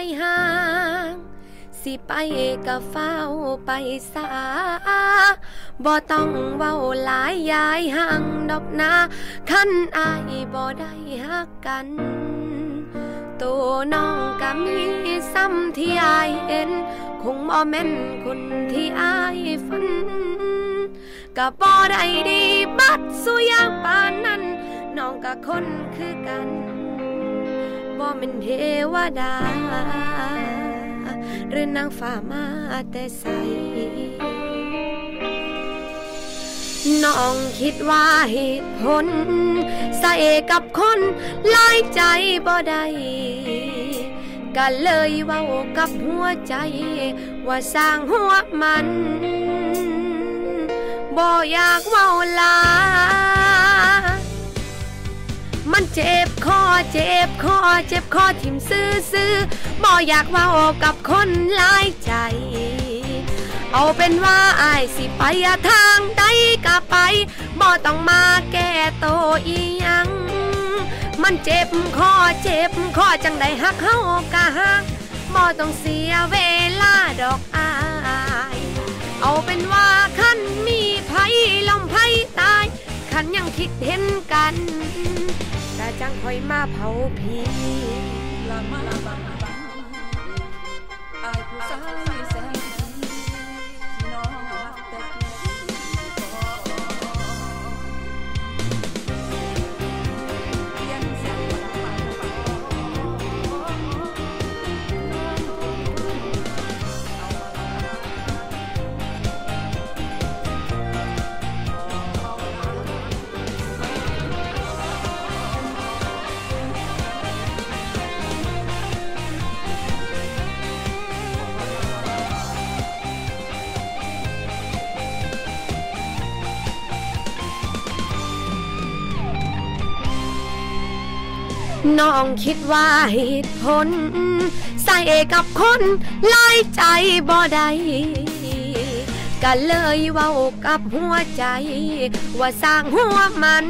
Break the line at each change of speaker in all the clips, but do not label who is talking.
ห่างสิไปก็เฝ้าไปสาบ่ต้องเว้าหลายยายห่างดอกนาคันอายบ่ได้ฮักกันตัวน้องก็มีซ้ำที่อายเห็นคงบ่แม่นคนที่อายฝันก็บ่ได้ดีบัดสู้อย่างปานนั้นน้องก็คนคือกันบ่แม่นเทวดาหรือนางฟ้ามาแต่ไสน้องคิดว่าเหตุผลใส่กับคนหลายใจบ่ได้ก็เลยเว้ากับหัวใจว่าสร้างหัวมันบ่อยากเว้าหลายมันเจ็บคอเจ็บคอเจ็บคอทิ่มซื่อๆบ่อยากเว้ากับคนหลายใจเอาเป็นว่าอ้ายสิไปทางใดก็ไปบ่ต้องมาแก้โตอีหยังมันเจ็บคอจังได้ฮักเฮากะฮักบ่ต้องเสียเวลาดอกอ้ายเอาเป็นว่าคันมีไผล้มไผตายคันยังคิดเห็นกันแต่จังค่อยมาเผาผีละมาบังอายผู้สายแสนที่น้องรักแต่น้องคิดว่าเหตุผลใส่กับคนหลายใจบ่ได้ก็เลยเว้ากับหัวใจว่าสร้างหัวมัน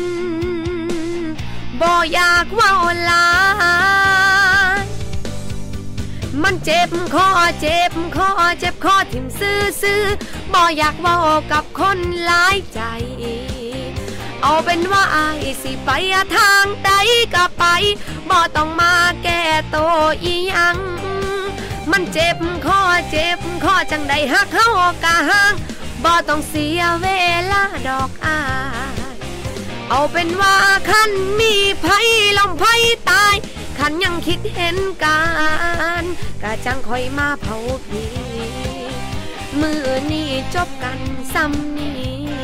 บ่อยากเว้าหลายมันเจ็บคอเจ็บคอทิ่มซื่อๆบ่อยากเว้ากับคนหลายใจเอาเป็นว่าอ้ายสิไปทางใดก็ไปบ่ต้องมาแก้โตอีหยังมันเจ็บคอจังได้ฮักเฮากะฮักบ่ต้องเสียเวลาดอกอ้ายเอาเป็นว่าคันมีไผล้มไผตายคันยังคิดเห็นกันก็จังค่อยมาเผาผีมื้อนี้จบกันซ้ำนี้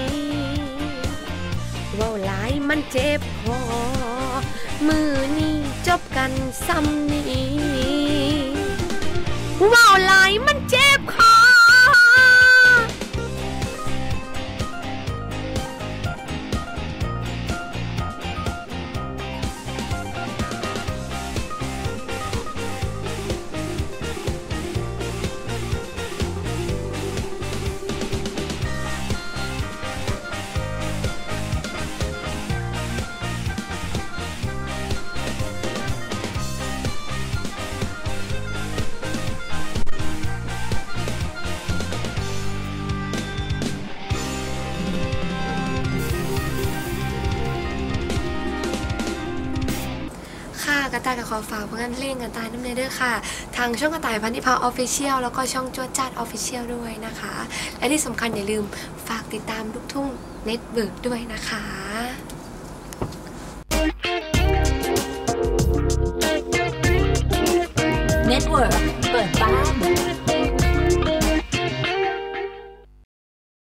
เว้าหลายมันเจ็บคอมื้อนี้จบกันซ้ำนี้เว้าหลายมันเจ็บคอกระต่ายกับขอฝากผลงานเพลงกระต่ายน้ำเนยด้วยค่ะทางช่องกระต่ายพันธิพาออฟฟิเชียลแล้วก็ช่องจวดจัดออฟฟิเชียลด้วยนะคะและที่สำคัญอย่าลืมฝากติดตามลูกทุ่งเน็ตเวิร์กด้วยนะคะ
เน็ตเวิร์กเปิดบ้าน